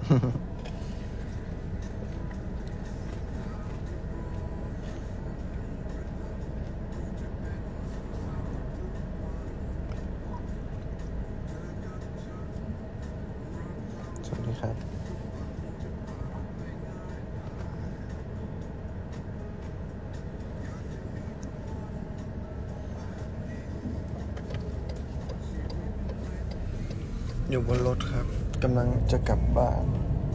สวัสดีครับอยู่บนรถครับกำลังจะกลับบ้าน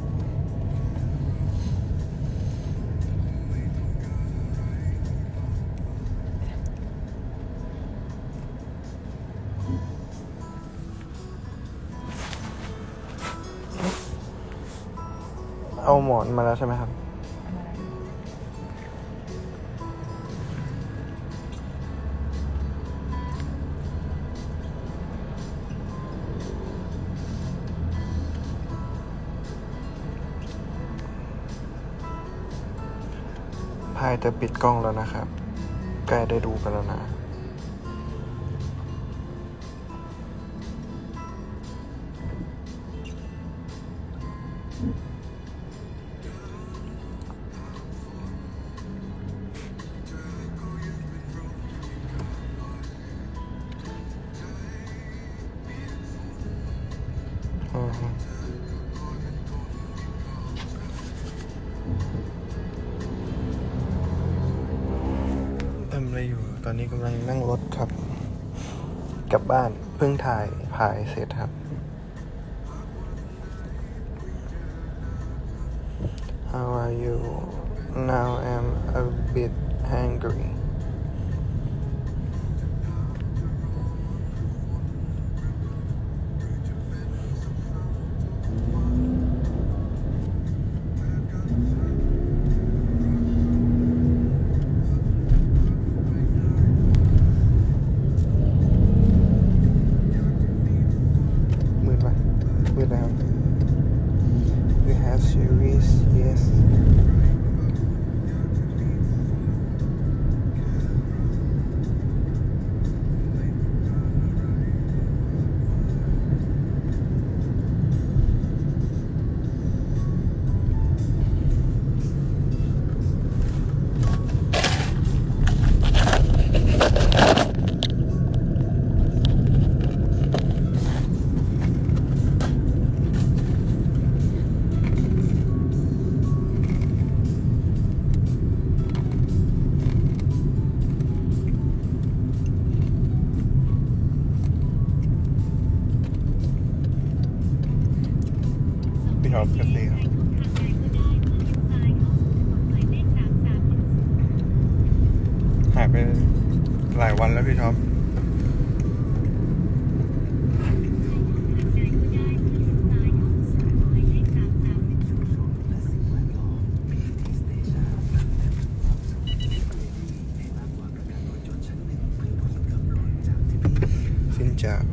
เอาหมอนมาแล้วใช่ไหมครับพายจะปิดกล้องแล้วนะครับใกล้ได้ดูกันแล้วนะทำอะไรอยู่ตอนนี้กำลังนั่งรถครับกลับบ้านเพิ่งถ่ายเสร็จครับ How are you? Now I'm a bit hungry. We have series, yes.พี่ท็อปกันเลยครับหายไปหลายวันแล้วพี่ท็อปสินจ่า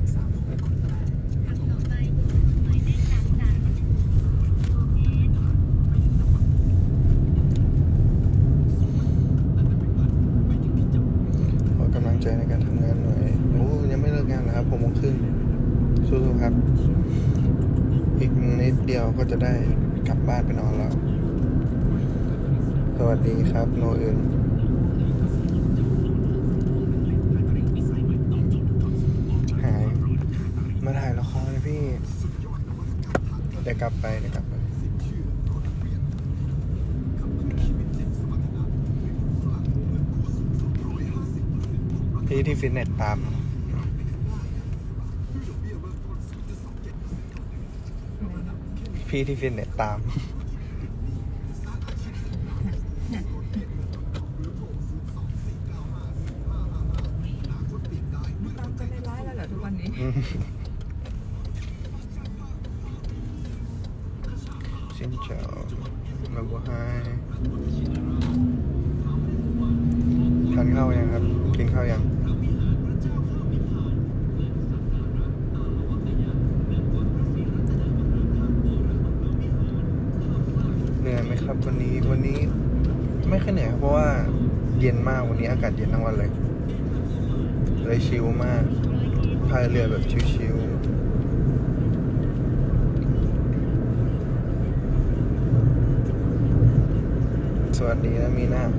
ในการทำงานหน่อยยังไม่เลิกงานนะครับ6 โมงครึ่งสู้ๆครับอีกนิดเดียวก็จะได้กลับบ้านไปนอนแล้วสวัสดีครับโนอื่นหายมาถ่ายละครเลยพี่เดี๋ยวกลับไปพี่ที่ฟิตเนสตามพี่ที่ฟิตเนสตามจะไม่ร้ายแล้วเหรอทุกวันนี้ชินเจ้ามาบัวไฮทานข้าวยังครับกินข้าวยังเหนื่อยไหมครับวันนี้ไม่ค่อยเหนื่อยครับเพราะว่าเย็นมากวันนี้อากาศเย็นทั้งวันเลยชิลมากพายเรือแบบชิลๆวัสดีนะมีนา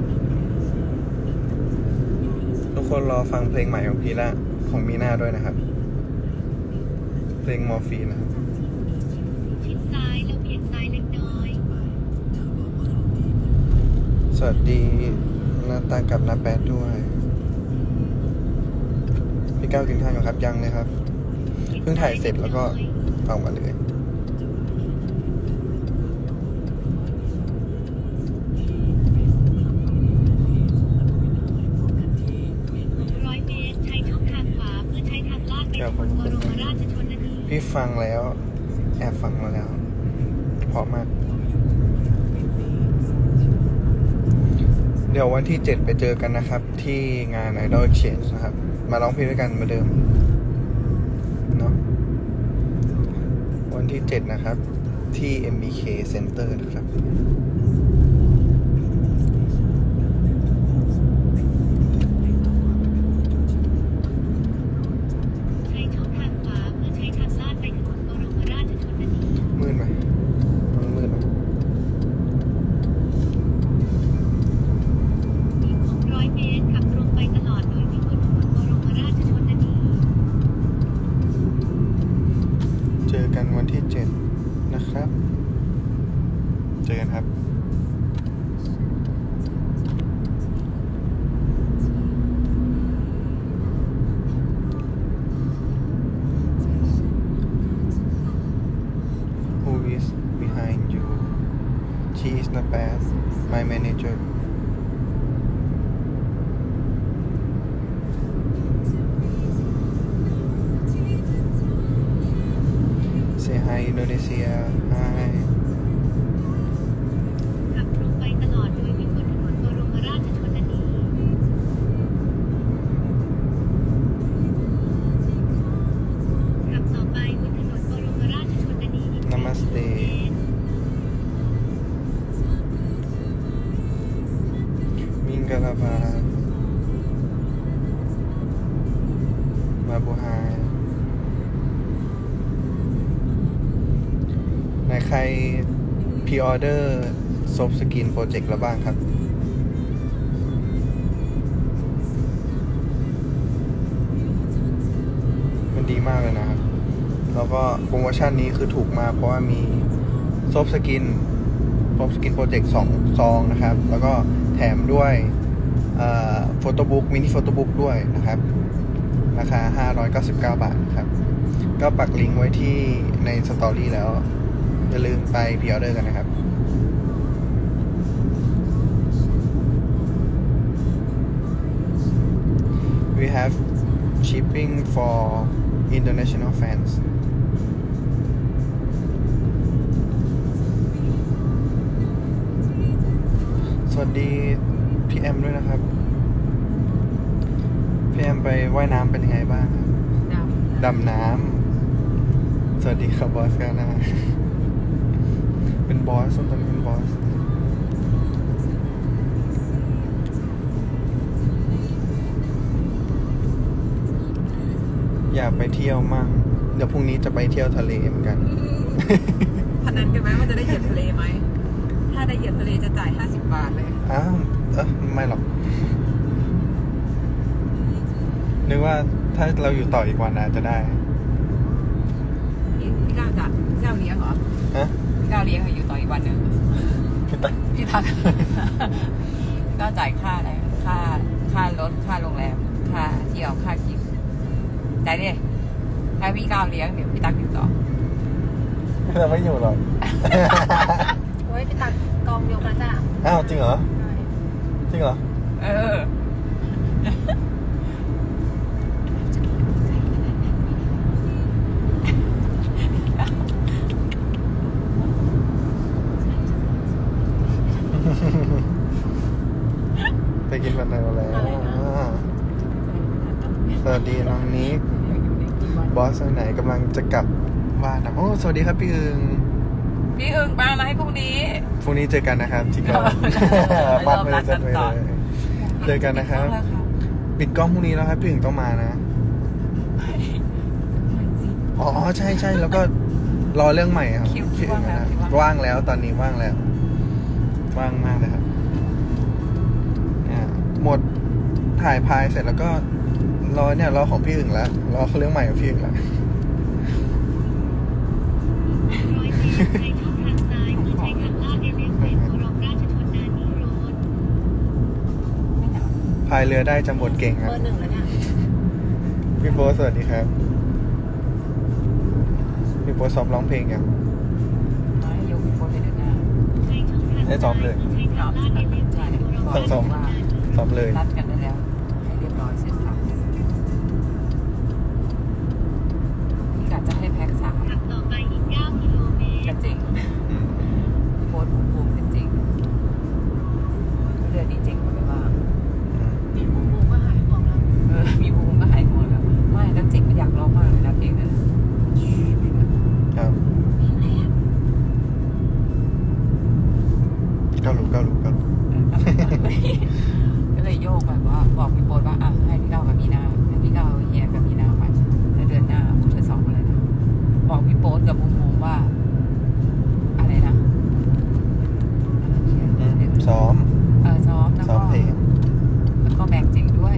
ทุกคนรอฟังเพลงใหม่ของพีละของมีนาด้วยนะครับเพลงมอร์ฟีนนะครับชิดซ้ายแล้วเบี่ยงซ้ายเล็กน้อยสวัสดีนาตากับนาแปดด้วยพี่ก้าวกินข้าวอยู่ครับยังเลยครับเพิ่งถ่ายเสร็จแล้วก็ฟังมาเลยพี่ฟังแล้วแอบฟังมาแล้วเพราะมากเดี๋ยววันที่7ไปเจอกันนะครับที่งาน Idol Exchange นะครับมาร้องเพลงด้วยกันเหมือนเดิมเนาะวันที่7นะครับที่ MBK Center นะครับมืดไหมมันมืดไหมอีก600 เมตรขับตรงไปตลอดโดยวิ่งบนถนนบรมราชชนนีเจอกันวันที่7นะครับเจอกันครับbehind you she is the best my manager say hi Indonesia hi ขับตรงไปตลอดโดยวิ่งบนถนนบรมราชชนนีขับต่อไปบนถนนบรมราชชนนี Namaste Mingalaba Mabuhay ในใครพรีออเดอร์ซอฟต์สกินโปรเจกต์แล้วบ้างครับมันดีมากเลยนะครับแล้วก็โปรโมชั่นนี้คือถูกมากเพราะว่ามีซอฟต์สกินโปรเจกต์2 ซองนะครับแล้วก็แถมด้วยโฟโต้บุ๊กมินิโฟโต้บุ๊กด้วยนะครับราคา599 บาทครับก็ปักลิงก์ไว้ที่ในสตอรี่แล้วอย่าลืมไปพรีออเดอร์กันนะครับ We have shipping for international fans สวัสดีพี่แอมด้วยนะครับพี่แอมไปว่ายน้ำเป็นยังไงบ้างดำน้ำสวัสดีครับบอสกันนะเป็นบอสตอนนี้เป็นบอสอยากไปเที่ยวมั่งเดี๋ยวพรุ่งนี้จะไปเที่ยวทะเลเหมือนกันพนันกันไหมว่าจะได้เหยียบทะเลไหมถ้าได้เหยียบทะเลจะจ่าย50 บาทเลยอ้าวไม่หรอกนึกว่าถ้าเราอยู่ต่ออีกวันอาจจะได้พี่ก้าวจะเจ้าเลี้ยงเหรอฮะพี่ก้าวเลี้ยงอยู่ต่ออีกวันหนึ่งพี่ทักก็จ่ายค่าอะไรค่ารถค่าโรงแรมค่าเที่ยวค่ากินจ่ายดิถ้าพี่ก้าวเลี้ยงเดี๋ยวพี่ตักอยู่ต่อเราไม่อยู่หรอกโอ้ยพี่ตักกองยกแล้วจ้ะอ้าวจริงเหรอจริงเหรอไปกินกันแล้วสวัสดีน้องนิกบอสไหนกำลังจะกลับบ้านนะโอ้สวัสดีครับพี่อึงปามาให้พรุ่งนี้เจอกันนะครับที่กองบ้านเลยเจอกันนะครับปิดกล้องพรุ่งนี้แล้วครับพี่อึงต้องมานะอ๋อใช่แล้วก็รอเรื่องใหม่ครับพี่อึงนะว่างแล้วตอนนี้ว่างแล้วว่างมากเลยครับถ่ายพายเสร็จแล้วก็รอของพี่อึ่งแล้วรอเรื่องใหม่ของพี่อึ่งแล้ว 100 เมตรใช้ช่องทางซ้ายเพื่อใช้ทางลาดเอเลียสเซนบรมราชชนนานีโรดไม่หนาวพายเรือได้จำบทเก่งครับเบอร์ 1แล้วเนี่ยพี่โป๊สวัสดีครับพี่โป๊ซ้อมร้องเพลงยังน้อยยกโพสไปเดินหน้าใช้ช่องทางได้ซ้อมเลยใช้ทางลาดเอเลียสเซนบรมราชชนนานีซ้อมเลยนัดกันได้แล้ว ให้เรียบร้อยเสร็จสับพี่กะจะให้แพ็ค3 ขับต่อไปอีก 9 กิโลเมตกัรนจริงอืมโพสต์ภูมิเป็นจริงเรือดีจริงก็ไม่ว่ามีบูบูก็หายห่วงแล้วมีภูมิก็หายห่วงแล้วไม่แล้วจริงมันอยากร้องมากเลยนะเพลงนั้นครับ ก็รู้ก็เลยโยกไปว่าบอกพี่โป๊ตว่าอ่ะให้พี่เก้ากับมีนาให้พี่เก้าเฮียกับมีนาไปแล้วเดือนหน้าเธอ2อะไรนะบอกพี่โป๊ตกับภูมิว่าอะไรนะซ้อมซ้อมแล้วซ้อก็มเพลงแล้วก็แบ่งจริงด้วย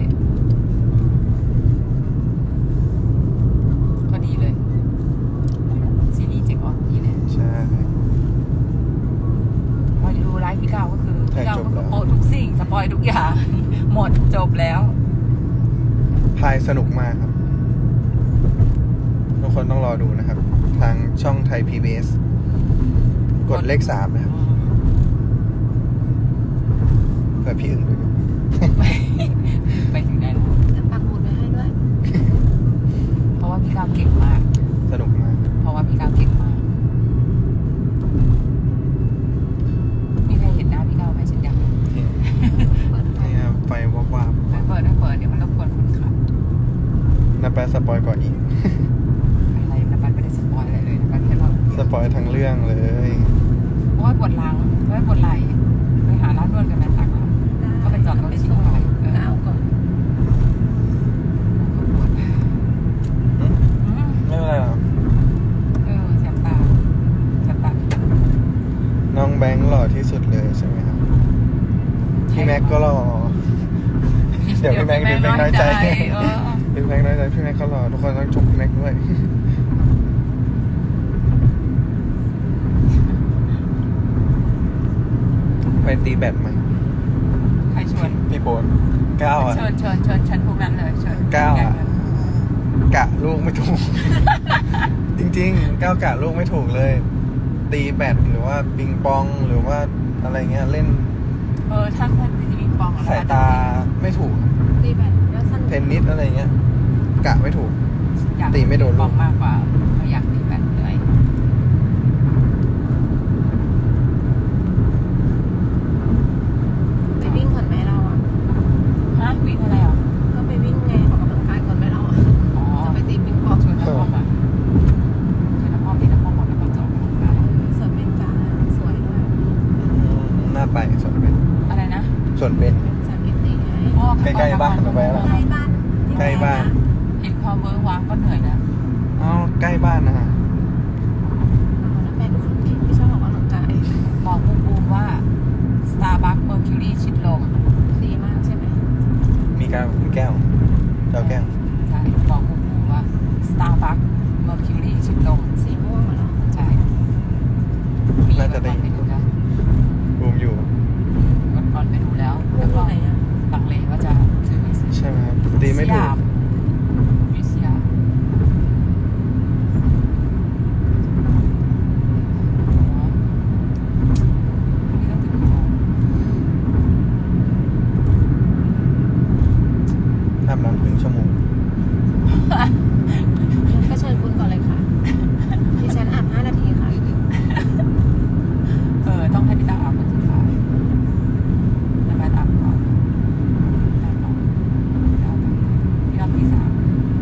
ก็ดีเลยซีรีส์เจ๋งออกดีเลยใช่พอดูไลฟ์พี่เก้าก็คือใช่พี่เก้าจบก็แล้วโปะทุกสิ่งสปอยทุกอย่าง หมดจบแล้วพายสนุกมากครับทุกคนต้องรอดูนะครับ ทางช่องไทย PBS กดเลข 3 นะครับเพื่อพี่อึ่งดูอยู่ไปถึงไหนแล้วจะปักหมุดไว้ให้ด้วยเพราะว่าพี่เก้าเก่งมากสนุกมากเพราะว่าพี่เก้าเก่งมากมีใครเห็นหน้าพี่เก้าไหมฉันอยากรู้นี่เปิดไฟนี่ครับไฟวับไม่เปิดเดี๋ยวมันรบกวนคนขับๆนะแปะสปอยก่อนอีกอะไรนะปันไม่ได้สปอยอะไรเลยนะปันแค่เราสปอยทั้งเรื่องเลยโอ้ยปวดหลังโอ้ยปวดไหล่ไปหาร้านนวดกันไหมตักอ่ะ ก็ไปจอดรถไปที่ส่งไหนก้าวก่อนก็ปวดไม่เป็นไรหรอกแสบตาแสบตาน้องแบงค์หล่อที่สุดเลยใช่ไหมครับ พี่แม็กก็หล่อ เดี๋ยวพี่แม็กน้อยใจเออพี่แม็กน้อยใจพี่แม็กก็หล่อทุกคนต้องชมพี่แม็กด้วย ไปตีแบดมาใครชวนพี่โป๊ตก้าวอ่ะเชิญพวกนั้นเลยเชิญก้าวอ่ะ กะลูกไม่ถูก จริงๆก้าวกะลูกไม่ถูกเลย ตีแบดหรือว่าปิงปองหรือว่าอะไรเงี้ยเล่นถ้าตีปิงปองสายตาไม่ถูกตีแบบแล้วสั้นเทนนิสอะไรเงี้ย กะไม่ถูกอยากตีไม่โดนลูกปิงปองมากกว่าไม่อยากตีแบบเหนื่อยไปวิ่งก่อนไหมเราอ่ะฮะวิ่งอะไรอ่ะก็ไปวิ่งไงออกกำลังกายก่อนไหมเราอ่ะอ๋อจะไปตีปิงปองชวนน้ำพ่อมาชวนน้ำพ่อตีน้ำพ่อหมดน้ำพ่อจบได้สวนเบญจาสวยด้วยน่าไปส่วนเบนอะไรนะส่วนเบนสวนอินตีไงพ่อใกล้ๆบ้านเราไปแล้วใกล้บ้านใกล้บ้านเห็นความเวิร์กว้างก็เหนื่อยนะเอ้าใกล้บ้านนะฮะเอาแล้วแม่ดูคนเก่งที่ชอบออกกำลังกายบอกบูมว่า Starbucks Mercury ชิดลมดีมากใช่ไหมมีแก้วเจ้าแก้วใช่บอกบูมว่า Starbucks Mercury ชิดลมสีม่วงเหรอใช่มีก่อนไปดูแล้วบูมอยู่ก่อนไปดูแล้วม่วแล้งวก็ไหนอ่ะลังเลว่าจะซื้อไม่ซื้อใช่ไหมครับตีไม่ถูกวิสยามนี่ต้องถึงกี่โมงอาบน้ำครึ่งชั่วโมงก็เชิญคุณก่อนเลยค่ะดิฉันอาบ5 นาทีค่ะต้องให้พี่ตาอาบคนสุดท้ายแล้วแม่อาบก่อนได้ก่อนพี่รอบที่ 3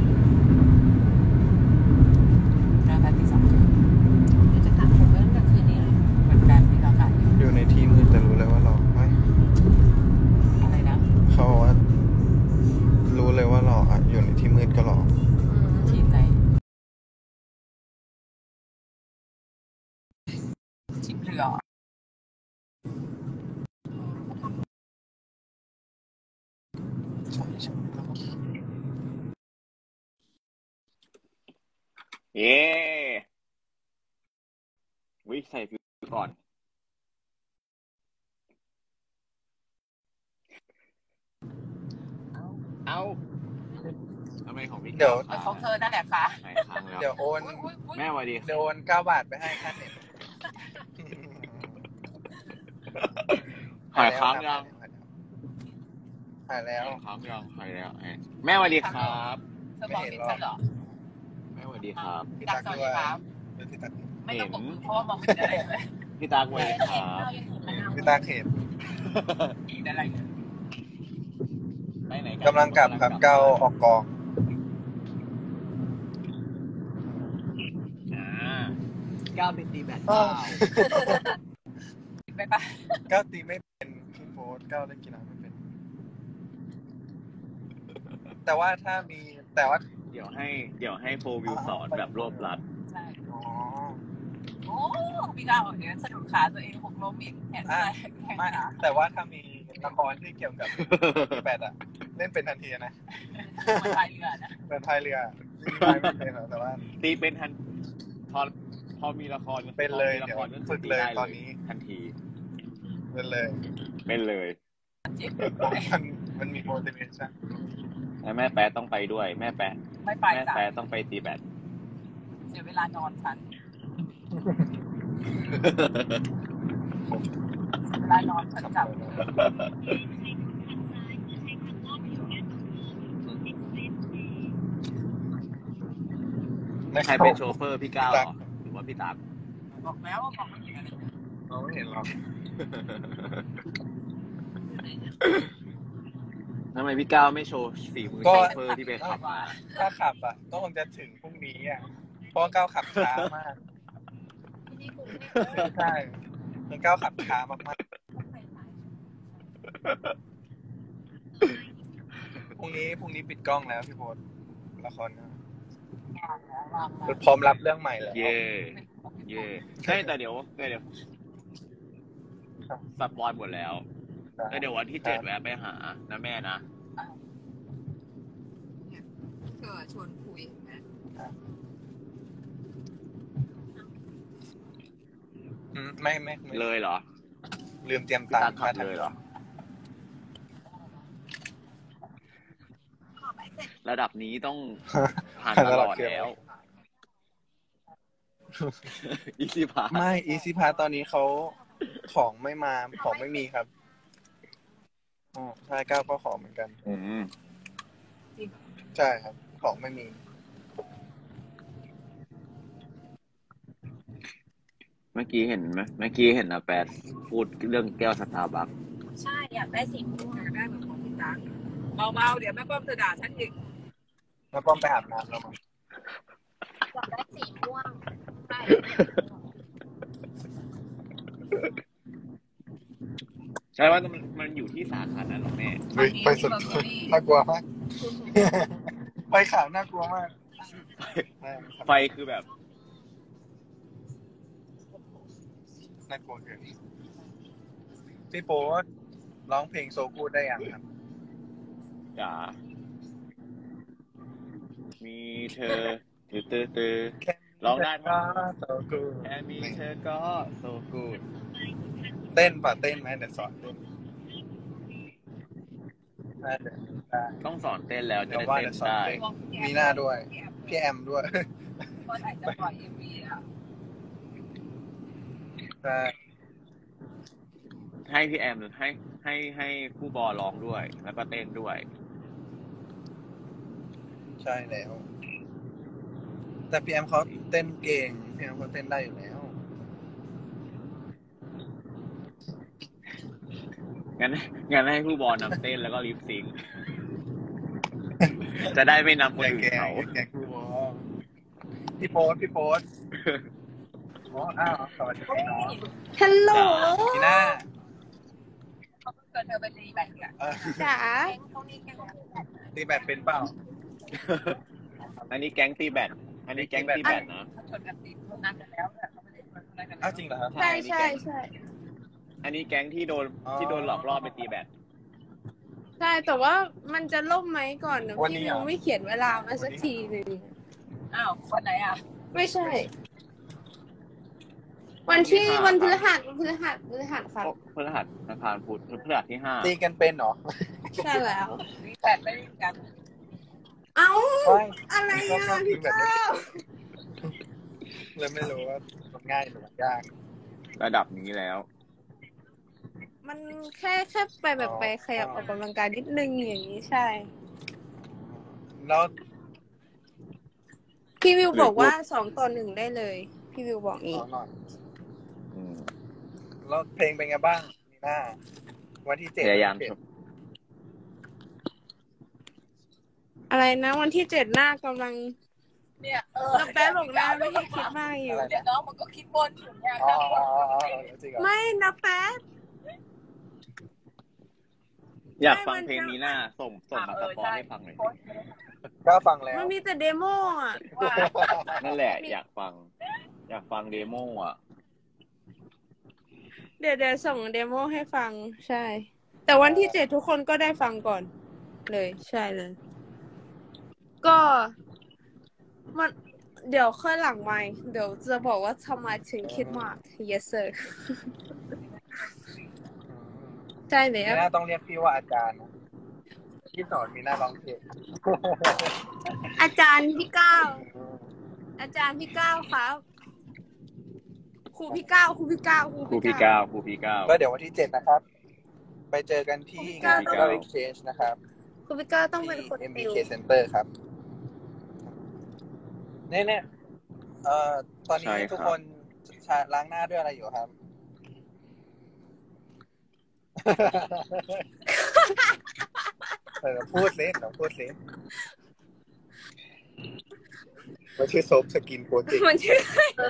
แล้วแม่ที่ 2 เดี๋ยวจะสระผมไว้ตั้งแต่คืนนี้เลยเหมือนกันที่เราขายอยู่ในที่มืดแต่รู้เลยว่าหล่อไม่อะไรนะเขาบอกว่า รู้เลยว่าหล่ออ่ะอยู่ในที่มืดก็หล่อทีมไหนทีมเรือใช่เย้วิใส่ฟิวก่อน เอาทำไมของพี่เดี๋ยวแต่ของเธอนั่นแหละค่ะไหนค้างแล้วเดี๋ยวโอนแม่สวัสดีเดี๋ยวโอน9 บาทไปให้ค่าเน็ตหายค้างยังหายแล้วค้างยังหายแล้วแม่สวัสดีครับเธอบอกเห็นฉันเหรอแม่สวัสดีครับพี่ตักสวัสดีครับพี่ตักไม่ต้องบอกเพราะว่ามองไม่เห็นอะไรเลยพี่ตากสวัสดีครับพี่ตักเห็นอีกอะไรไปไหนกำลังกลับครับเก้าออกกองก้าวเป็นตีแบตไปปะก้าวตีไม่เป็นพี่โฟสก้าวเล่นกีฬาไม่เป็น แต่ว่าถ้ามีแต่ว่าเดี๋ยวให้โฟวิวสอนแบบรวบรัดใช่อ๋อโอ้พี่ดาวเดี๋ยวสะดุดขาตัวเองหกล้มอีกแขนซ้ายแขนไม่ขาแต่ว่าถ้ามีละครที่เกี่ยวกับตีแบดอะเล่นเป็นทันทีนะเหมือนพายเรือนะเป็นพายเรือไม่เป็นหรอกแต่ว่าตีเป็นทันพอมีละครเป็นเลยพอมีะครเดี๋ยวฝึกเลยตอนนี้ทันทีเป็นเลยเป็นเลยเจ็บมันมี motivation แล้วแม่แป๊ะต้องไปด้วย แม่แป๊ะไม่ไปแม่จ้ะแป๊ะต้องไปตีแบดเสียเวลานอนฉันเวลานอนฉันจับใครเป็นโชเฟอร์พี่ก้าวเหรอหรือว่าพี่ตั๊กบอกแล้วว่าบอกไม่ถึงอะไรเราไม่เห็นหรอกทำไมพี่ก้าวไม่โชว์ฝีมือก็โชเฟอร์ที่ไปขับมาถ้าขับอ่ะก็คงจะถึงพรุ่งนี้อ่ะเพราะว่าก้าวขับช้ามากที่กรุงเทพใช่มันก้าวขับช้ามากๆพรุ่งนี้ปิดกล้องแล้วพี่โพสละครนะพร้อมรับเรื่องใหม่แล้วเย่เย่ใช่แต่เดี๋ยวสปอยหมดแล้วแล้วเดี๋ยววันที่7แวะไปหานะแม่นะเธอชวนคุยนะไม่เลยเหรอลืมเตรียมพี่ตังตั๊กค์ขับเลยเหรอ ระดับนี้ต้องผ่านตลอดแล้วอีซี่พาไม่อีซี่พาตอนนี้เขาของไม่มาของไม่มีครับอ๋อใช่ก้าวก็ของเหมือนกัน ใช่ครับ ของไม่มีเมื่อกี้เห็นไหมเมื่อกี้เห็นนะแปดพูดเรื่องแก้วสตาร์บัคใช่อยากได้สีม่วงได้เหมือนของพี่ตั๊กเบาๆเดี๋ยวแม่ป้อมเธอด่าฉันอีกแล้วก็ไปอาบน้ำแล้วมั้งอยากได้สีม่วงใช่ใช่ว่ามันอยู่ที่สาขานั้นหรอแม่ไปสุดน่ากลัวมากไปข่าวน่ากลัวมากไฟคือแบบน่ากลัวเกินพี่โป๊ตร้องเพลงโซกูดได้ยังครับจ๋ามีเธอตื้อร้องได้ไหมโซกูดแค่มีเธอก็โซกูดเต้นป่ะเต้นไหมเดี๋ยวสอนเต้นได้เดี๋ยวได้ต้องสอนเต้นแล้วจะได้เต้นได้มีหน้าด้วย พี่แอมด้วยว่าไหนจะปล่อยเอ็มวีอ่ะใช่ให้พี่แอมให้ผู้บอร้องด้วย แล้วก็เต้นด้วยใช่แล้ว แต่พี่แอมเขาเต้นเก่งพี่แอมเขาเต้นได้อยู่แล้วงั้นให้ผู้บอลนำเต้นแล้วก็ลิปซิงค์จะได้ไม่นำคนอื่นเขาแกกูบอกพี่โป๊ตอ๋ออ้าวสวัสดีพี่น้องฮัลโหลพี่หน้าเขาเกิดเธอไปตีแบตอ่ะจ๋าตีแบดเป็นเปล่าอันนี้แก๊งตีแบตอันนี้แก๊งตีแบตนะเขาชนกันตีพวกนั้นกันแล้วแต่เขาไม่ได้ชนอะไรกันอ้าวจริงเหรอครับใช่ใช่ใช่อันนี้แก๊งที่โดนหลอกล่อไปตีแบตใช่แต่ว่ามันจะล่มไหมก่อนนะพี่มิวไม่เขียนเวลามาสักทีหนึ่งอ้าววันไหนอ่ะไม่ใช่ วันพฤหัสค่ะพฤหัสอังคารพุธพฤหัสที่5 ตีกันเป็นเหรอใช่แล้วมีแปดไม่มีกันเอ้าไม่อะไรอ่ะพี่เก้าเลยไม่รู้ว่ามันง่ายหรือมันยากระดับนี้แล้วมันแค่ไปแบบไปขยับออกกำลังกายนิดนึงอย่างนี้ใช่แล้วพี่วิวบอกว่า2-1ได้เลย พี่วิวบอกนี้ขอหน่อยอืมแล้วเพลงเป็นไงบ้างมีหน้า วันที่ 7 พยายามอะไรนะวันที่7หน้ากำลังเนี่ยน้ำแป๊บบอกนะไม่ให้คิดมากอยู่เดี๋ยวน้องมันก็คิดบนอยู่เนี่ยอ๋อจริงเหรอไม่นะแป๊บอยากฟังเพลงนี้หน้าส่งมาสปอยให้ฟังหน่อยก็ฟังแล้วมันมีแต่เดโมอ่ะนั่นแหละ อยากฟังเดโมอ่ะเดี๋ยวส่งเดโมให้ฟังใช่ แต่วันที่7ทุกคนก็ได้ฟังก่อนเลยใช่เลย ก็มันเดี๋ยวค่อยหลังไมค์เดี๋ยวจะบอกว่าทำไมถึงคิดมาก yes sir ใช่แล้วมีหน้าต้องเรียกพี่ว่าอาจารย์นะพี่สอนมีหน้าร้องเพลงอาจารย์พี่ก้าวอาจารย์พี่ก้าวครับครูพี่ก้าวครูพี่ก้าวก็เดี๋ยววันที่ 7 นะครับ ไปเจอกันที่งาน Global Exchange นะครับครูพี่ก้าวต้องเป็นคนที่ติว MBK Center ครับเนี่ยตอนนี้ทุกคนล้างหน้าด้วยอะไรอยู่ครับ พูดสิมันชื่อโซฟสกินโปรเจกต์มันชื่อ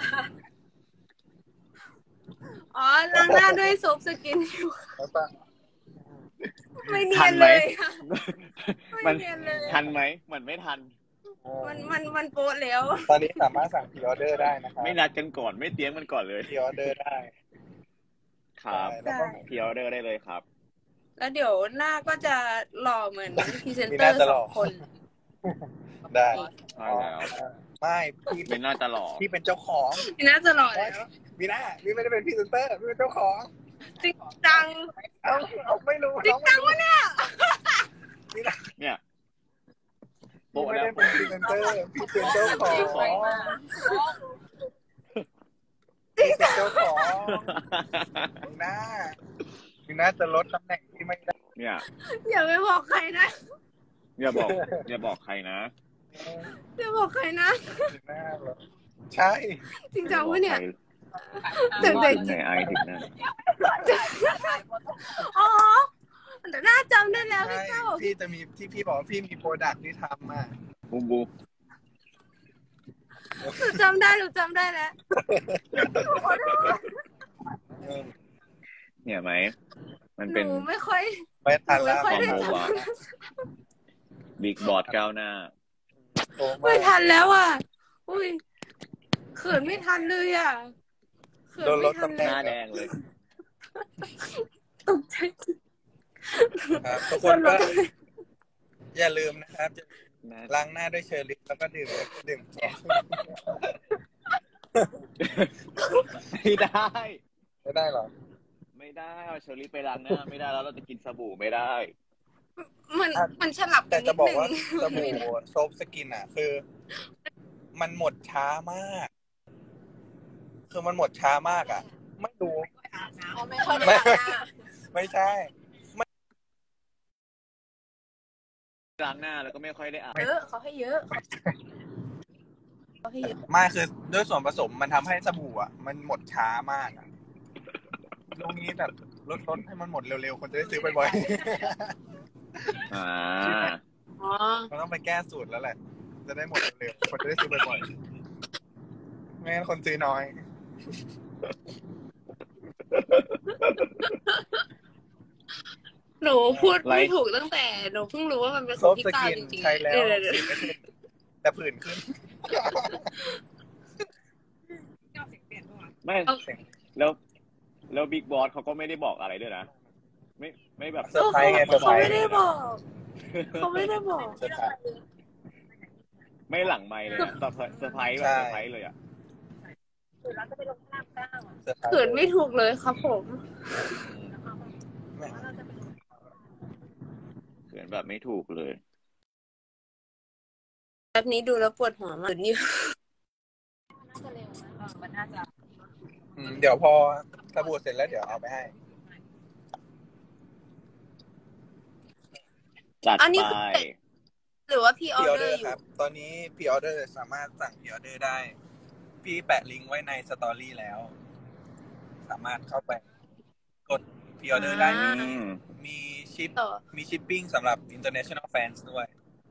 อ๋อล้างหน้าด้วยโซฟสกินอยู่แล้วก็ไม่เนียนเลยค่ะมันไม่เนียนเลยทันไหมเหมือนไม่ทันมันโป๊ะแล้วตอนนี้สามารถสั่งพรีออเดอร์ได้นะครับไม่นัดกันก่อนไม่เตรียมกันก่อนเลยพรีออเดอร์ได้ครับแล้วก็พรีออเดอร์ได้เลยครับแล้วเดี๋ยวหน้าก็จะหล่อเหมือนพรีเซนมีเตหอน้าร์จะหสล่อองคนได้ใช่แล้วไม่พี่เป็นน่าจะหล่อพี่เป็นเจ้าของพี่น่าจะหล่อแล้วมีหน้าพี่ไม่ได้เป็นพรีเซนเตอร์พี่เป็นเจ้าของจริงจังเอาไม่รู้จริงจังวะเนี่ยมีหน้าเนี่ยพี่โป๊ะไม่แล้วได้เป็นพรีเซนเตอร์พี่เป็นเจ้าของพี่เป็นเจ้าของมีหน้าจะลดตำแหน่งที่ไม่ได้เนี่ยอย่าไปบอกใครนะอย่าบอกใครนะอย่าบอกใครนะมีหน้าเหรอใช่จริงจังวะเนี่ยเด็เด็กในไอถึงนั่นอ๋อแต่น่าจำได้แล้วพี่ใช่เจ้าพี่จะมีที่พี่บอกว่าพี่มีโปรดักต์ที่ทำอ่ะบูมบูหนูจำได้แล้วเนี่ยไหมมันหเป็นนูไม่ค่อยไม่ทันแล้วไม่ค่อยได้ของจโมบะบิ๊กบอร์ดก้าวหน้าำไม่ทันแล้วอ่ะอุ้ยเขินไม่ทันเลยอ่ะเขินโดนลไม่ดทันตำแหเลน่หน้าง แดงเลยตกใจครับทุกคนก็อย่าลืมนะครับจะล้างหน้าด้วยเชอร์ลิปแล้วก็ดื่มไม่ได้ไม่ได้หรอไม่ได้เอาเชอรี่ไปล้างหน้าไม่ได้แล้วเราจะกินสบู่ไม่ได้มันฉลับกัแต่นนิจะดบอกนึงว่าสบู่โซฟสกินอ่ะ คือ มันหมดช้ามาก คือมันหมดช้ามากอ่ะ ไม่ดูไม่ค่อยได้อาบน้ำไม่ใช่ล้างหน้าแล้วก็ไม่ค่อยได้อาบเยอะเขาให้เยอะเขาให้เยอะไม่คือด้วยส่วนผสมมันทำให้สบู่อ่ะ มันหมดช้ามากอะตรงนี้แบบลดให้มันหมดเร็วๆคนจะได้ซื้อบ่อยอ่าอ๋อๆ มันต้องไปแก้สูตรแล้วแหละ จะได้หมดเร็วๆคนจะได้ซื้อบ่อยๆไม่งั้นคนซื้อน้อยหนูพูดไม่ถูกตั้งแต่หนูเพิ่งรู้ว่ามันเป็นขโซองฟพี่สก้าวกินจริงๆใช้แล้วเดี๋ยวสีไม่ขึ้นแต่ผื่นขึ้นไม่แล้วบิ๊กบอสเขาก็ไม่ได้บอกอะไรด้วยนะไม่แบบเซอร์ไพรส์ไงเซอร์ไพรเขาส์ไม่ได้บอกเขาไม่ได้บอกเซอร์ไพรส์ไม่หลังไมค์เลยอะเซอร์ไพรส์แบบเซอร์ไพรส์เลยอ่ะเขินไม่ถูกเลยครับผมเขินแบบไม่ถูกเลยแบบนี้ดูแล้วปวดหัวมากอยู่มันน่าจะเดี๋ยวพอสบู่เสร็จแล้วเดี๋ยวเอาไปให้จัดอันนี้ไปคือหรือว่าพี่ออพรีออเดเดออร์ร์อยู่ครับ ตอนนี้พรีออเดอร์สามารถสั่งพรีออเดอร์ได้ พี่แปะลิงก์ไว้ในสตอรี่แล้ว สามารถเข้าไปกดพรีออเดอร์ได้อ่ามีชิปต่อมีชิปปิ้งสำหรับ international fans ด้วย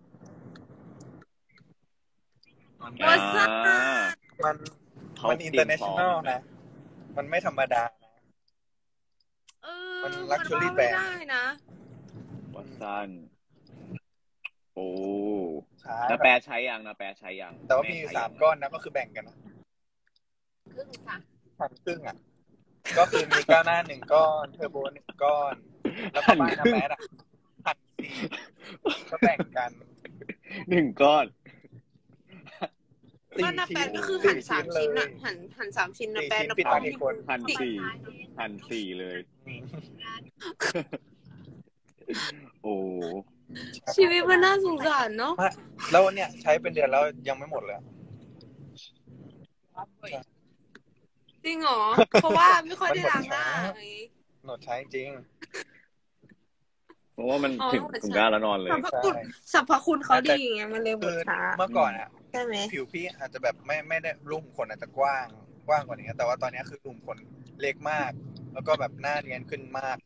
ว่าซ่ามันเขามันเตรียม international พร้อมนะ มันไม่ธรรมดานะ มัน luxury มันว่าไม่ได้นะวัดสั้นโอ้ใช่นาแปรใช้ยังนาแปรใช้ยังแต่ว่ามีอยู่แใช้ยัง 3 ก้อนนะก็คือแบ่งกันนะครึ่งค่ะหั่นครึ่งอ่ะ ก็คือมีก้าวหน้า1 ก้อน เทอร์โบ1 ก้อน แล้วก็บ้านนะแมสอ่ะหั่น4ก็แบ่งกัน 1 ก้อนก็นาแปนก็คือสี่หั่น3 ชิ้นอะหั่น3 ชิ้นนาแปนปิดตากี่คน 1,400เลย โอ้ชีวิตมันน่าสงสารเนาะแล้วเนี่ยใช้เป็นเดือนแล้วยังไม่หมดเลยจริงเหรอ เพราะว่าไม่ค่อยได้ล้างหน้าไงหนดใช้จริงเพราะว่ามันอ๋อถึงการแล้วนอนเลยสรรพคุณเขาดีไงมันเลยหมคืดอช้าเมื่อก่อนอ่ะใช่ไหมผิวพี่อาจจะแบบไม่ได้รูขุมขนอาจจะกว้างกว่านี้แต่ว่าตอนนี้คือรูขุมขนเล็กมาก แล้วก็แบบหน้าเนียนขึ้นมาก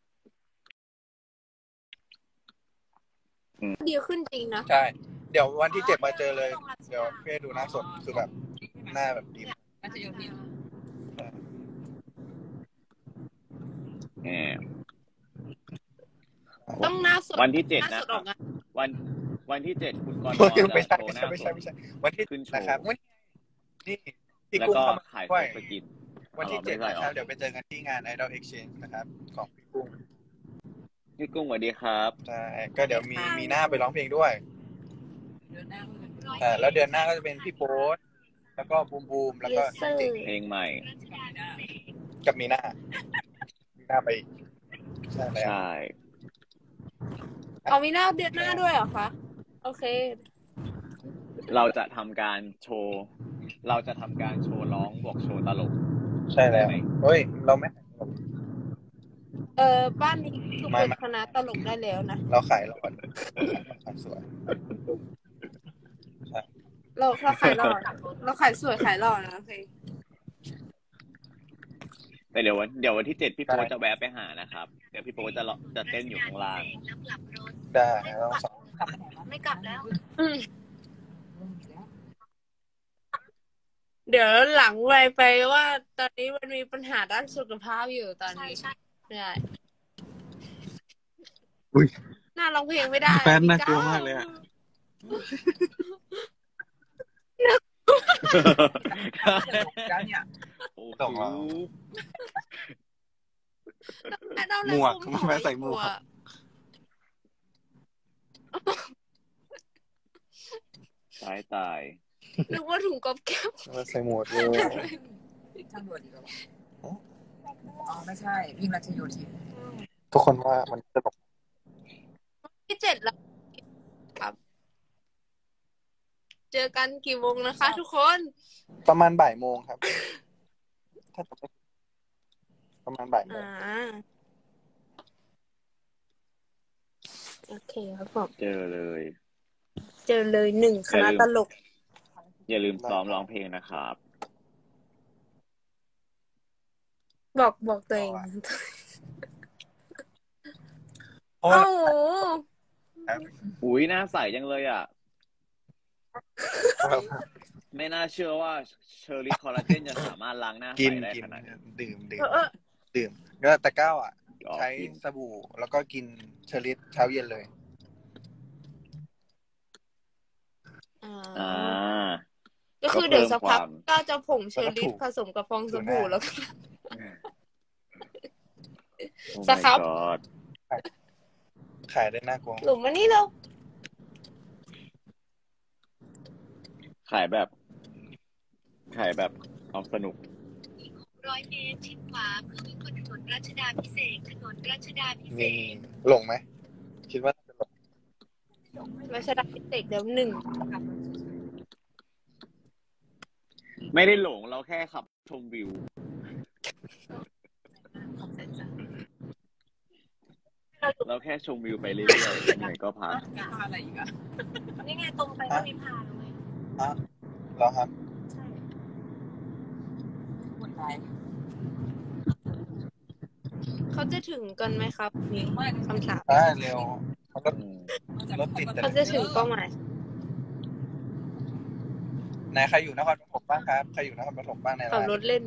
ดีขึ้นจริงนะใช่ เดี๋ยววันที่7มาเจอเลย เดี๋ยวพี่ให้ดูหน้าสดคือแบบหน้าแบบดีมากมันจะโยนทิ้งแหมต้องหน้าสดวันที่7 หน้านะสดคอรัอบ กงานวันที่7คุณกรณ์ไม่ใช่โชว์หน้าไม่สใช่ดไม่ใช่วันที่ขึ้นโชว์นะครับนี่พี่แล้วกุ้งก็เข้ามาขายด้วยสกินวันที่ไม่ 7 ใช่นะหรอครับเดี๋ยวไปเจอกันที่งาน Idol Exchange นะครับ ของพี่กุ้งพี่กุ้งสวัสดีครับใช่ก็เดี๋ยวมีหน้าไปร้องเพลงด้วยเดือนหน้ามือแล้วเดือนหน้าก็จะเป็นพี่โป๊ตแล้วก็บูมแล้วก็ Yes sir เจ๋งเพลงใหม่กับมีหน้าไปอีกใช่แล้วใช่เอามีหน้าเดือนหน้าด้วยเหรอคะ โอเคเราจะทำการโชว์ ร้องบวกโชว์ตลกใช่แล้วใช่ไหมเฮ้ย เราไม่บ้านนี้คือไม่เปิดคณะตลกได้แล้วนะเราขายเราก่อนขายสวยเราขายหล่อเราขายสวยขายหล่อนะโอเคแต่เดี๋ยววันที่7พี่โป๊จะแวะไปหานะครับ เดี๋ยวพี่โป๊จะเต้นอยู่ข้างล่างได้เราสองไม่กลับแล้วเดี๋ยวหลังไวไปว่าตอนนี้มันมีปัญหาด้านสุขภาพอยู่ตอนนี้ใช่ไม่ได้อุ๊ยน่าร้องเพลงไม่ได้แฟนน่ากลัวมากเลยอะโอ้ส่งโหเราหหมวกแม่ใส่หมวกตายนึกว่าถุงก๊อบแก๊บใส่หมวกเลยช่างด่วนอีกแล้วอ๋อไม่ใช่พิมพ์รัชโยธินทุกคนว่ามันตลกที่7แล้วครับ เจอกันกี่โมงนะคะ ทุกคนประมาณบ่ายโมงครับ ถ้าจะไม่ประมาณบ่ายโมงโอเคครับผมเจอเลยเจอเลย1คณะตลกอย่าลืมซ้อมร้องเพลงนะครับบอกตัวเองเพราะโอ้ว่าโหอุ้ยหน้าใสจังเลยอ่ะ ไม่น่าเชื่อว่าเชอร์รี่คอลลาเจนจะสามารถล้างหน้าใสกินได้กินขนาดนี้ดื่มก็แต่ก้าวอ่ะอ๋อใช้กินสบู่แล้วก็กินเชอร์รี่เช้าเย็นเลยอ่าก็คือเดี๋ยวสักพักก็เพิ่มความก็จะผงเชอร์รี่ผสมกับฟองสบู่แล้วก็ Oh สครับ my god ขายได้น่ากลัวหลุมมานี่เราขายแบบเอาสนุก 100 เมตรชิดขวาเพื่อวิ่งบนถนนรัชดาภิเษกถนนรัชดาภิเษนี่กหลงไหมคิดว่าจะหลงรัชดาพิเศษเดี๋ยวหนึ่งไม่ได้หลงเราแค่ขับชมวิว เราแค่ชมวิวไปเรื่อยๆเหนื่อยก็พักอะไรอีกอะนี่ไงตรงไปก็มีพาเลยเหรอครับใช่คนไทยเขาจะถึงกันไหมครับมีคำถามเร็วรถติดแต่เขาจะถึงเป้าหมายไหนใครอยู่นครปฐมบ้างครับใครอยู่นครปฐมบ้างในขับร้านรถเล่น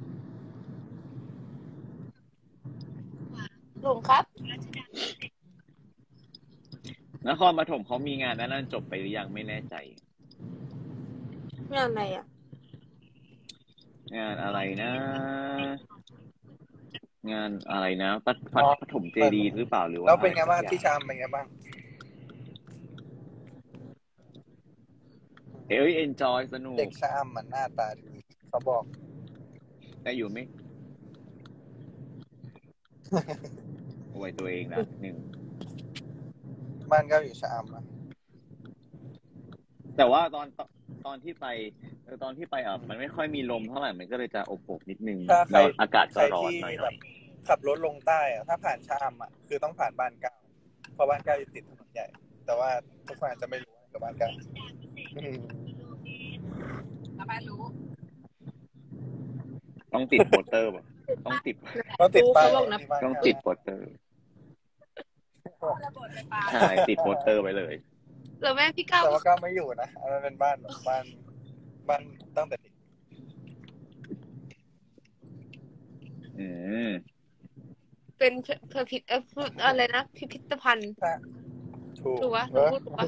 หลงครับรัชดาภิเษกนครปฐมเขามีงานนั้นจบไปหรือยังไม่แน่ใจงานอะไรอ่ะงานอะไรนะปฐมเจดีย์หรือเปล่าหรือว่าแล้วเป็นไงบ้างที่ชามเป็นไงบ้างเอนจอยสนุกเด็กชามมันหน้าตาดีเขาบอกแต่อยู่ไม่อวยตัวเองนะหนึ่งบ้านก็อยู่ชามนะแต่ว่าตอนที่ไปมันไม่ค่อยมีลมเท่าไหร่มันก็เลยจะอบนิดนึงแล้วอากาศก็ร้อนหน่อยแบบขับรถลงใต้อะถ้าผ่านชามอ่ะคือต้องผ่านบ้านเก่าเพราะบ้านเก่าอยู่ติดถนนใหญ่ แต่ว่าทุกคนอาจจะไม่รู้กับบ้านเก่าแล้วแม่รู้ต้องติดโปสเตอร์ป่ะต้องติดต้องติดป้ายเขาบอกนะที่บ้านต้องเก่าติดโปสเตอร์ใช่ติดโปสเตอร์ไว้เลยแล้วแม่พี่ก้าวแต่ว่าก็ไม่อยู่นะอันนั้นเป็นบ้านตั้งแต่เด็กเป็นพิพิธอะไรนะพิพิธภัณฑ์ ถูกปะเออถูกปะ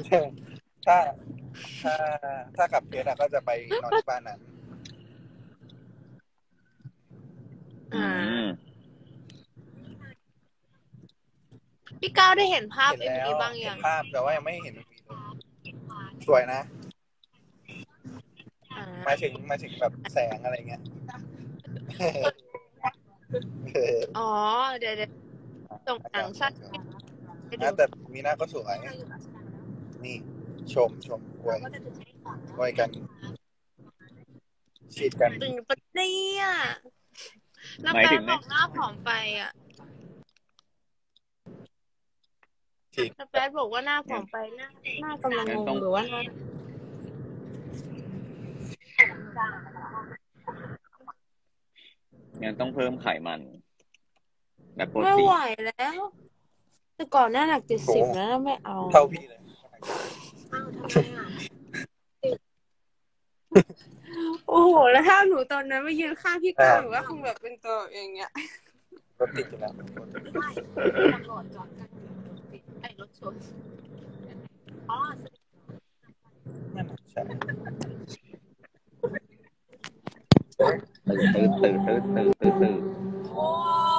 ถ้าขับเคสอะก็จะไปนอนที่บ้านนั้นพี่ก้าวได้เห็นภาพเห็นเอ็มแล้ววีบ้างเห็ยันงภาพแต่ว่ายังไม่เห็นมีเลยสวยนะมาถึงแบบแสงอะไรเงี้ยอ๋อเดี๋ยวส่งหนังสั้นให้ดูแต่มีหน้าก็สวยนี่ชมอวยกันฉีดกันตึงปะเนี่ยแล้วหมายแป๊ถึบงไหมบอกหน้าผอมไปอ่ะฉีดแล้วแป๊บบอกว่าหน้าผอมไปหน้ากำลังงงหรือว่าหน้างั้นต้องเพิ่มไขมันแบบโปรไม่ตีไหวน แล้ว แต่ก่อนหน้าหนัก70นะไม่เอาเท่าพี่เลยโอ้โหแล้วถ้าหนูตอนนั้นมายืนข้างพี่ก้าวหนูว่าคงแบบเป็นตัวอย่างเงี้ยรถติดอยู่แล้วตำรวจจอดกันติดไอ้รถชนอ๋อนั่นน่ะใช่ตื่นโอ้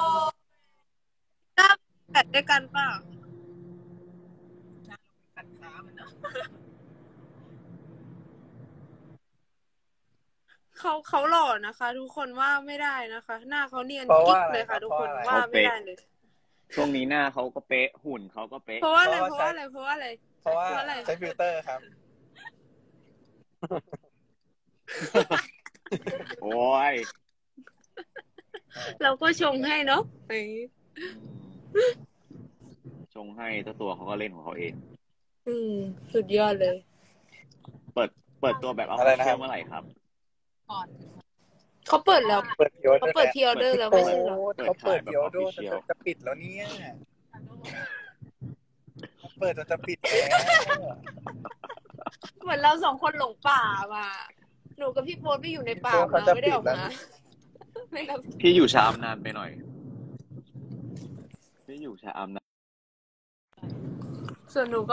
ก้าวแบดด้วยกันเปล่ากันค้ามันเนาะเขาหล่อนะคะ ทุกคนว่าไม่ได้นะคะ หน้าเขาเนียนเพราะกิ๊ว่าก อะไรเลยครัค่ะบทุกเพราะคนอะไรว่าไม่ได้เลยช่วงนี้หน้าเขาก็เป๊ะหุ่นเขาก็เป๊ะเพราะว่าอะไรเพเพราะราะว่าว่าอะไรเพราะว่าอะไรเพราะว่าเพราะอะไรใช้ฟิลเตอร์ครับโอ้ยเราก็ชงให้เนาะชงให้ตัวเขาก็เล่นของเขาเองสุดยอดเลยเปิดตัวแบบเอาอะไรนะครับเมื่อไหร่ครับก่อนเขาเปิดแล้วเปิดพิออเดอเขาร์เปิดพีออเดอร์แล้วไม่ใช่เหรอเขาเปิดพิออเดอร์จะปิดแล้วเนี่ยเปิดจะปิดแล้วเหมือนเราสองคนหลงป่ามาหนูกับพี่โฟนไปอยู่ในป่ามาไม่ได้ออกมาไม่รับพี่อยู่ชามนานไปหน่อย พี่อยู่ชามนานส่วนหนูก็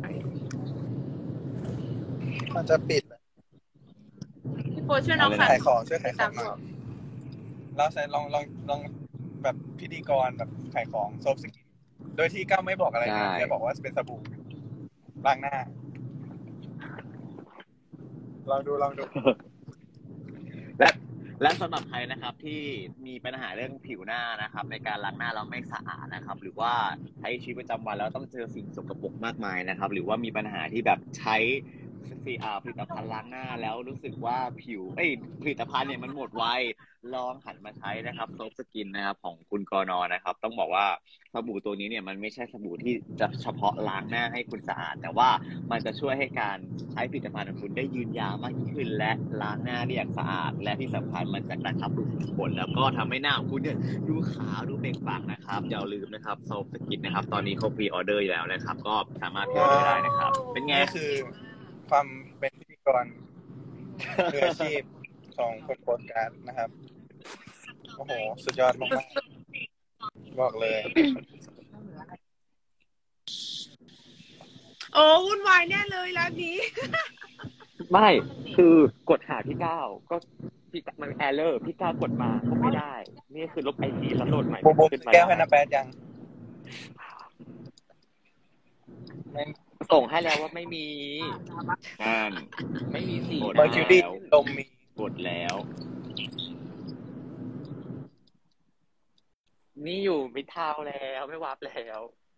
มันจะปิดพี่โฟนช่วยน้องขายของช่วยขายขตาอมงหน่บออย กเราใช้ลองแบบพิธีกรแบบขายของโซฟสกินโดยที่ก้าวไม่บอกอะไรนะแค่บอกว่าเป็นสบู่ล้างหน้าลองดูและและสำหรับใครนะครับที่มีปัญหาเรื่องผิวหน้านะครับ ในการล้างหน้าแล้วไม่สะอาดนะครับ หรือว่าใช้ชีวิตประจำวันแล้วต้องเจอสิ่งสกปรกมากมายนะครับ หรือว่ามีปัญหาที่แบบใช้ผลิตภัณฑ์ล้างหน้าแล้วรู้สึกว่าผลิตภัณฑ์เนี่ยมันหมดไวลองหันมาใช้นะครับโซฟสกินนะครับของคุณกนนะครับ ต้องบอกว่าสบู่ตัวนี้เนี่ยมันไม่ใช่สบู่ที่จะเฉพาะล้างหน้าให้คุณสะอาดแต่ว่ามันจะช่วยให้การใช้ผลิตภัณฑ์ของคุณได้ยืนยาวมากยิ่งขึ้นและล้างหน้าได้อย่างสะอาดและที่สำคัญมันจะกระชับรูขุมขนแล้วก็ทำให้หน้าของคุณเนี่ยดูขาวดูเปล่งปลั่งนะครับอย่าลืมนะครับโซฟสกินนะครับตอนนี้เขาพรีออเดอร์อยู่แล้วนะครับก็สามารถพรีออเดอร์ได้นะครับเป็นไงนี่คือความเป็นพิธีกรมืออาชีพของคนโพสต์การ์ดนะครับโอ้โหสุดยอดมากๆบอกเลยโอ้วุ่นวายแน่เลยร้านนี้ไม่คือกดหาพี่ก้าวก็พี่มันแอร์เลอร์พี่ก้าวกดมาก็ไม่ได้นี่คือลบไอจีแล้วโหลดใหม่บูมขึ้นมาแก้วให้น้าแป๊ดยังส่งให้แล้วว่าไม่มีนั่นไม่มีสีเมอร์คิวรี่ลมมีกดแล้วนี่อยู่มิดทาวน์แล้วไม่วาร์ปแล้ว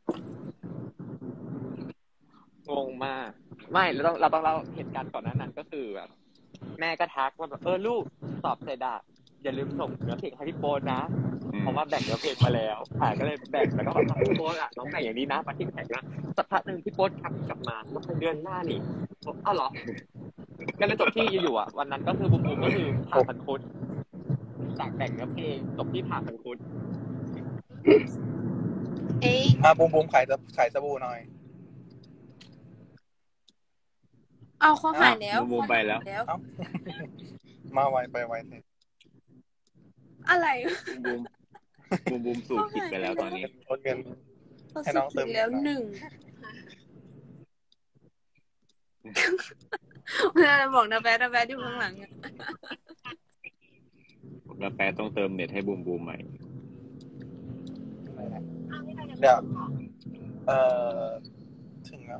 งงมากไม่เราต้องเล่าเหตุการณ์ก่อนนั้นก็คือแบบแม่ก็ทักว่าแบบลูกสอบเสร็จอะอย่าลืมส่งเนื้อเพลงให้พี่โป๊ตนะเพราะว่าแบ่งเนื้อเพลงมาแล้วก็เลยแบ่งแล้วก็พี่โป๊ตอะน้องแบ่งอย่างนี้นะมาที่แข่งนะสักพักหนึ่งพี่โป๊ตกลับมาแล้วเดือนหน้านี่อ้าวเหรอก็เลยจบที่อยู่อะวันนั้นก็คือบุ๋มก็คือผ่าพันคุดจากแบ่งเนื้อเพลงจบที่ผ่าพันคุดบูมขายสบู่หน่อยเอาเขาหายแล้วบูมไปแล้วมาไวไปไวเถอะอะไรบูมสู่ผิดไปแล้วตอนนี้ลดเงินให้น้องเติมแล้วหนึ่งเพื่อนบอกนะแป๊ดอยู่ข้างหลังแล้วแปต้องเติมเน็ตให้บูมใหม่เดี๋ยวถึงแล้ว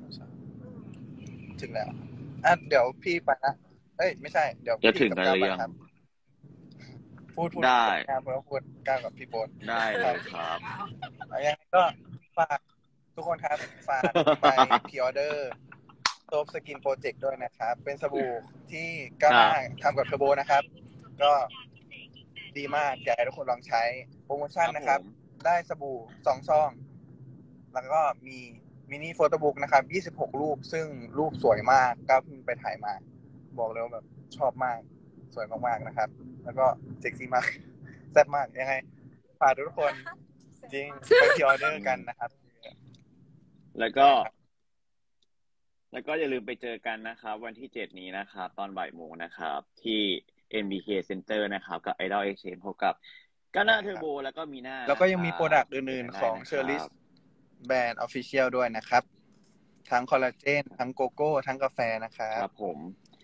เดี๋ยวพี่ไปนะไม่ใช่เดี๋ยวพี่กับก้าวไปครับพูดได้ครับแล้วพูดก้าวกับพี่โบ๊ทได้เลยครับยังไงก็ฝากทุกคนครับฝากไปพรีออเดอร์โซฟสกินโปรเจกต์ด้วยนะครับเป็นสบู่ที่ก้าวหน้าทำกับเทอร์โบนะครับก็ดีมากอยากให้ทุกคนลองใช้โปรโมชั่นนะครับได้สบู่2 ซองแล้วก็มีมินิโฟโต้บุ๊กนะครับ26 รูปซึ่งรูปสวยมากก้าวเพิ่งไปถ่ายมาบอกเลยว่าแบบชอบมากสวยมากๆนะครับแล้วก็เซ็กซี่มากแซ่บมากยังไงฝากทุกคนจริงไปพรีออเดอร์กันนะครับแล้วก็อย่าลืมไปเจอกันนะครับวันที่7นี้นะครับตอนบ่ายโมงนะครับที่ MBK Center นะครับกับ Idol Exchange พบกับก้าวหน้าเทอร์โบแล้วก็มีหน้าแล้วก็ยังมีโปรดักต์อื่นๆของ Cherlis แบรนด์ Official ด้วยนะครับทั้งคอลลาเจนทั้งโกโก้ทั้งกาแฟนะครับครับผม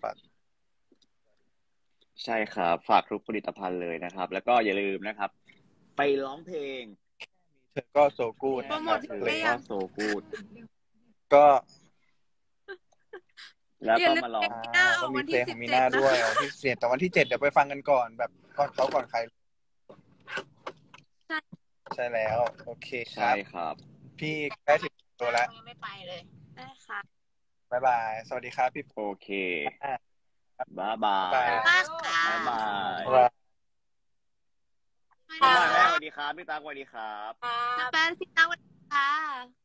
ใช่ครับฝากทุกผลิตภัณฑ์เลยนะครับแล้วก็อย่าลืมนะครับไปร้องเพลงเธอก็โซกูดเพลงก็โซกูดก็แล้วก็มาร้องก็มีเพลงของมีหน้าด้วยวันที่7แต่วันที่7เดี๋ยวไปฟังกันก่อนแบบก่อนใครใช่แล้วโอเคครับใช่ครับพี่ใกล้ถึงตัวแล้วไม่ไปเลยได้ค่ะบ๊ายบายสวัสดีครับพี่โอเคบ๊ายบายบ๊ายบายสวัสดีครับพี่ตั๊กสวัสดีครับแฟนพี่ตั๊กสวัสดีค่ะ